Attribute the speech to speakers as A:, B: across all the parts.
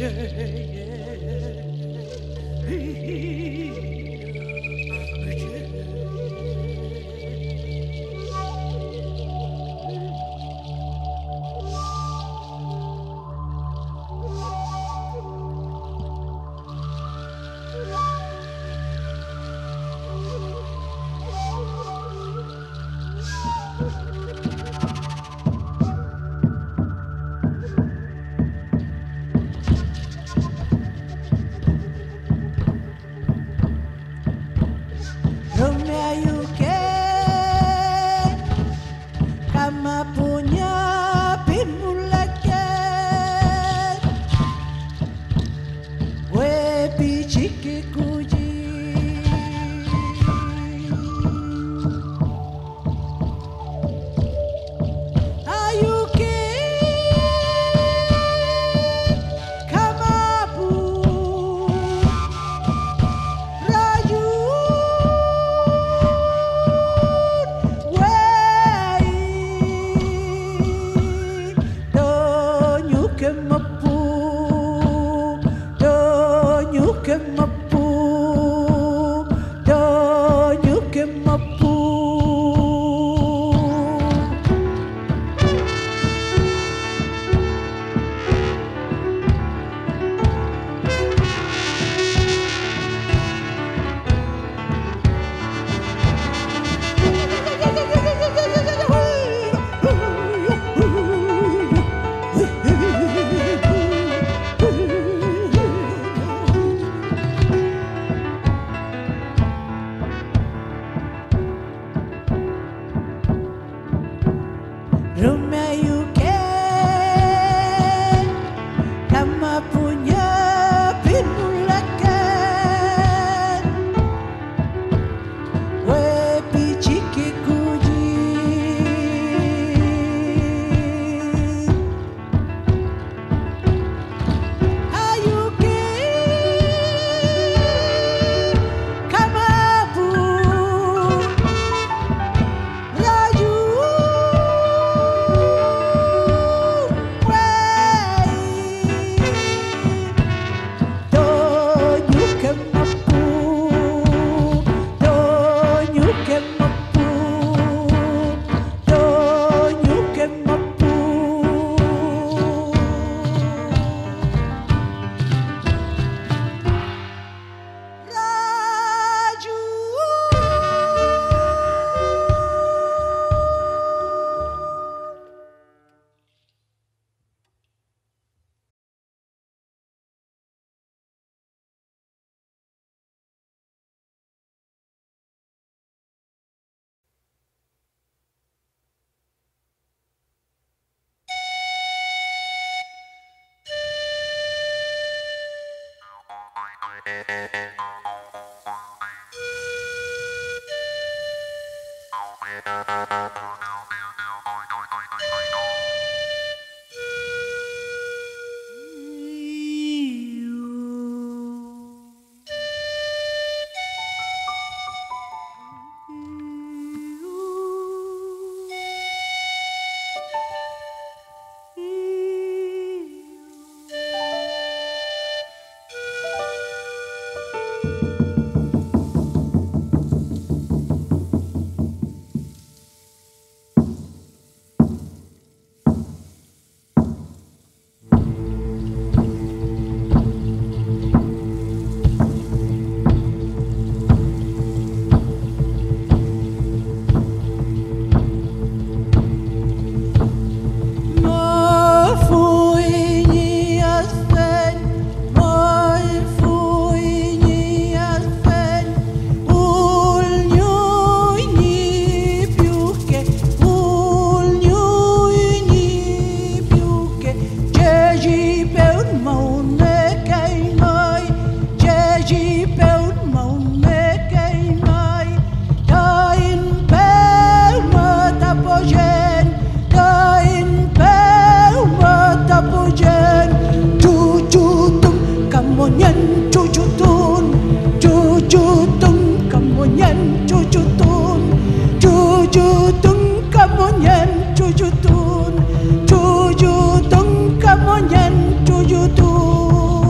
A: Tuju tung kamonyen tuju tung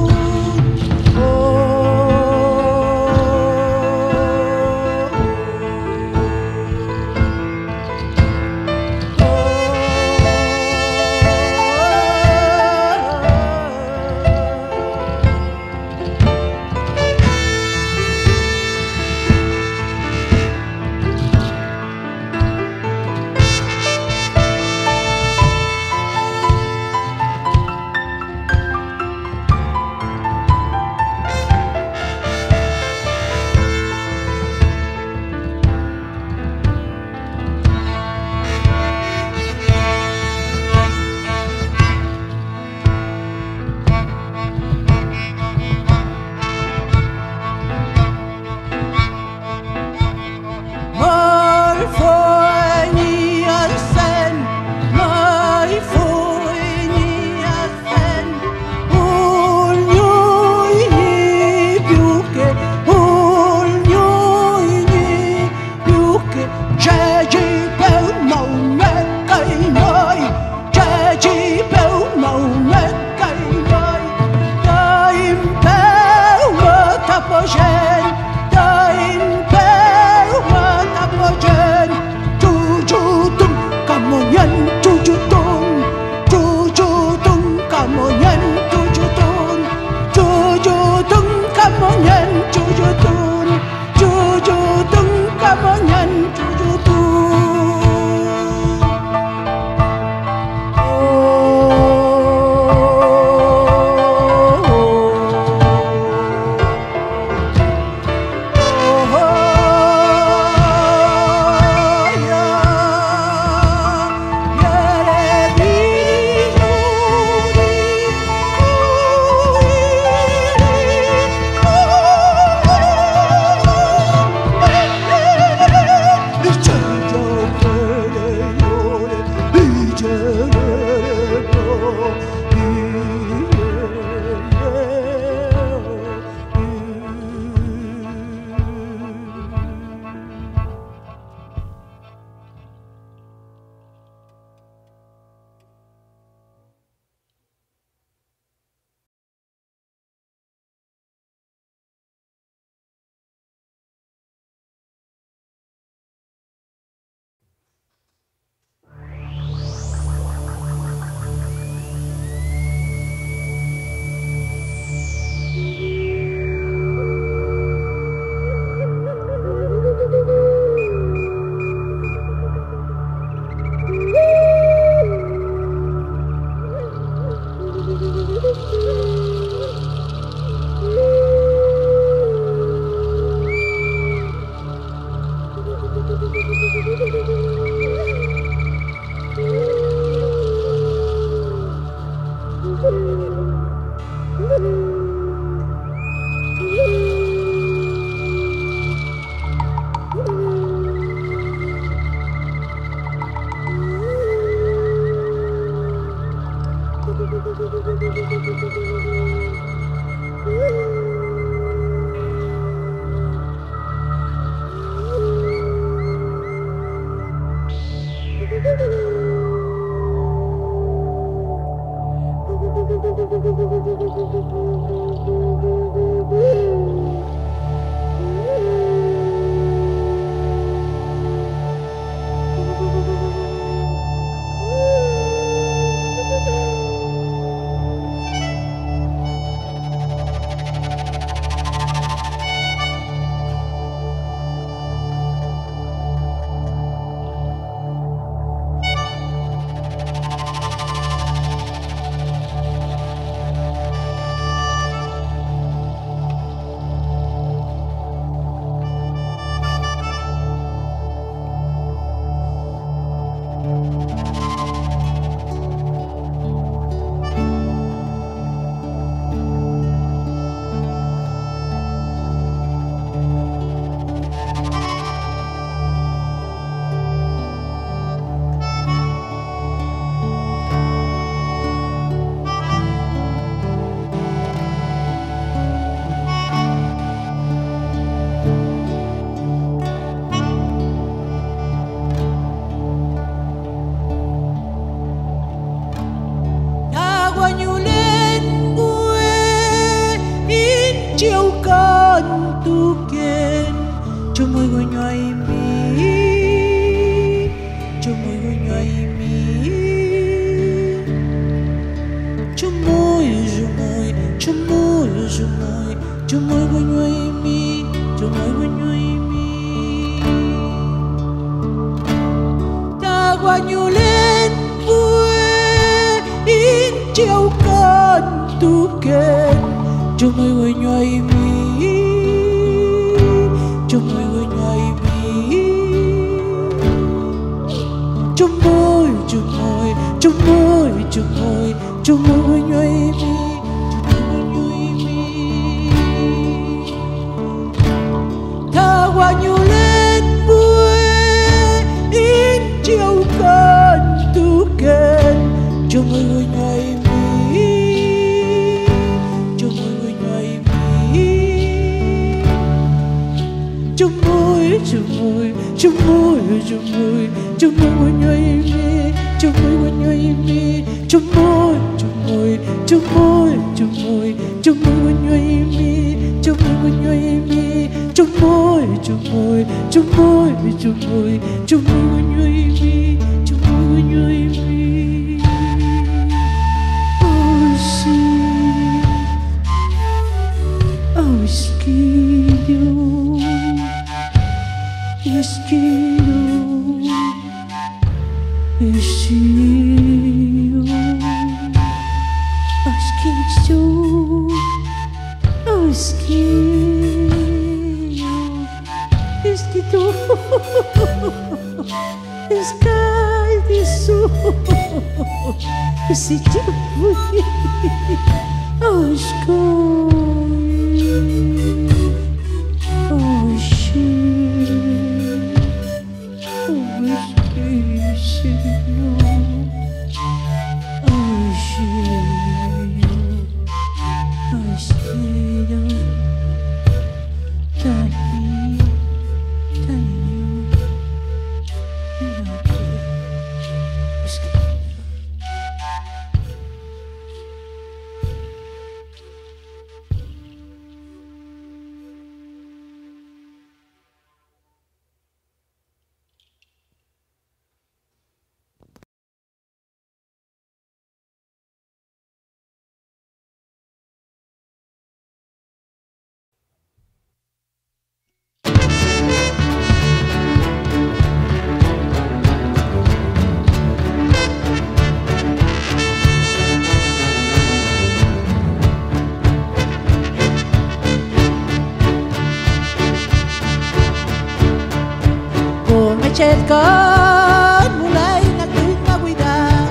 A: Cercad mulai natul maguida,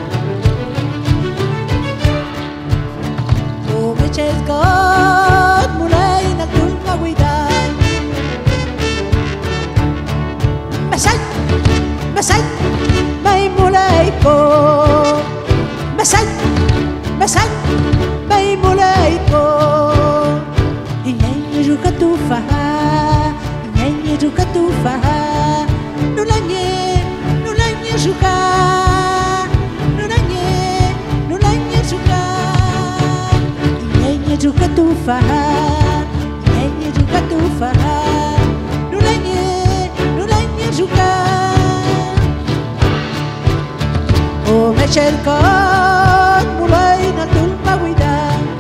A: come cercad mulai natul maguida. Masay, masay, may mulai ko. Masay, masay, may mulai ko. Ingay ruka tufa, ingay ruka tufa. Nulanye juga, nulanye juga. Nyanyi juga tufahan, nyanyi juga tufahan. Nulanye juga. Oh mecerkan mulai natul mawida.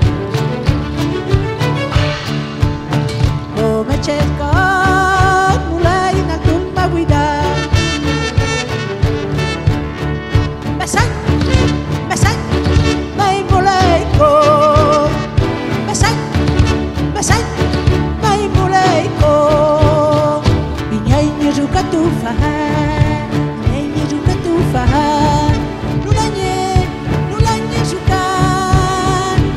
A: Oh mecerkan mulai natul mawida. Masay, masay, may mulai ko. Masay, masay, may mulai ko. Inyay niyo juga tufahan, inyay niyo juga tufahan. Nulanye juga.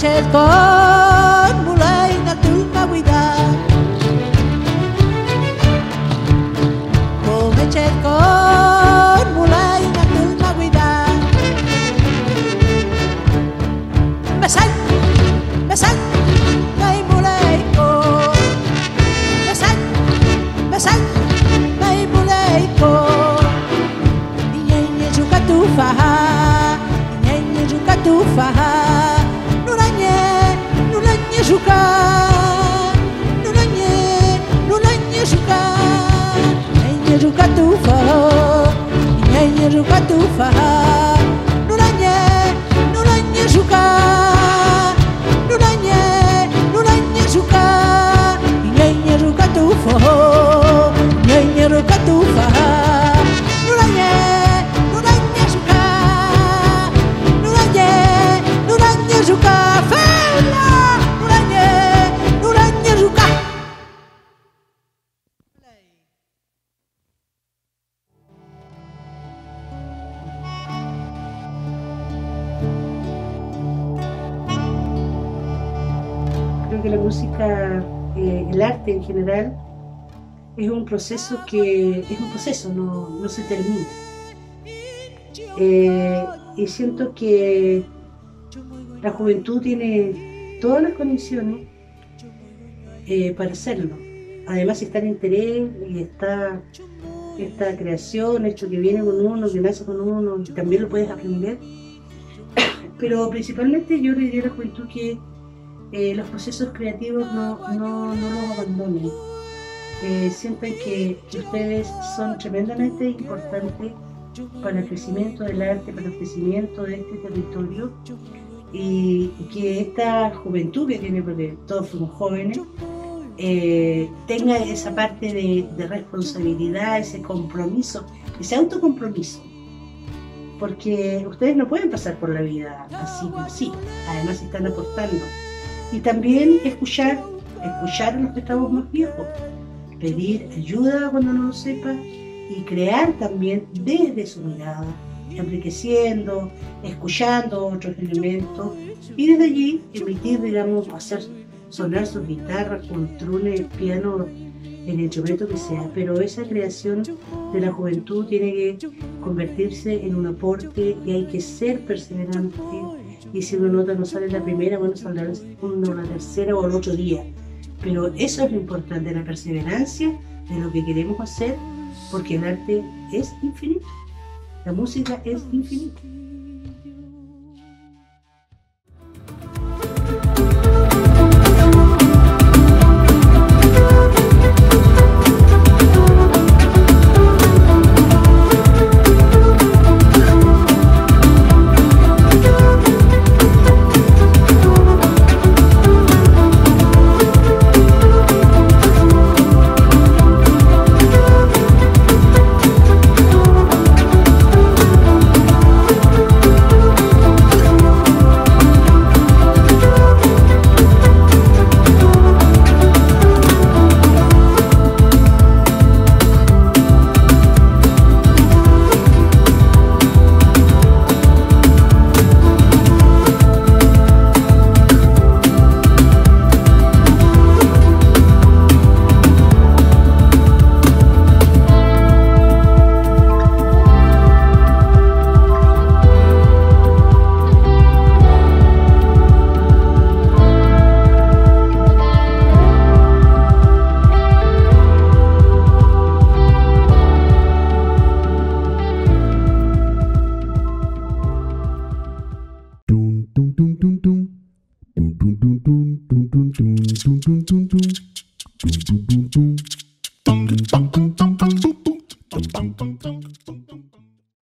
A: chết con mù lấy na tu ma quy đa cô mẹ chết con mù lấy na tu ma quy đa mẹ xanh ngay mù lấy cô mẹ xanh ngay mù lấy cô nyenye juga tu faha nyenye juga tu faha nulanye juga nulanye juga nyenye juga tu faha nyenye juga tu faha nulanye juga nulanye juga nyenye juga tu faha nyenye juga tu faha
B: Creo que la música, el arte en general, es un proceso no se termina. Y siento que la juventud tiene todas las condiciones para hacerlo. Además está el interés y está esta creación, esto que viene con uno, que nace con uno, y también lo puedes aprender. Pero principalmente yo le diría a la juventud que los procesos creativos no los abandonen. Sientan que ustedes son tremendamente importantes para el crecimiento del arte, para el crecimiento de este territorio, y que esta juventud que tiene, porque todos fuimos jóvenes, tenga esa parte de responsabilidad, ese compromiso, ese autocompromiso, porque ustedes no pueden pasar por la vida así, además están aportando. Y también escuchar a los que estamos más viejos, pedir ayuda cuando no lo sepa y crear también desde su mirada, enriqueciendo, escuchando otros elementos y desde allí emitir, digamos, hacer sonar sus guitarras, cultrunes, piano, el instrumento que sea, pero esa creación de la juventud tiene que convertirse en un aporte y hay que ser perseverante. Y si una nota no sale la primera, bueno, saldrá la segunda o la tercera o el otro día. Pero eso es lo importante, la perseverancia de lo que queremos hacer, porque el arte es infinito, la música es infinita.
C: Dun dun dun dun dun dun dun dun dun dun dun dun dun dun.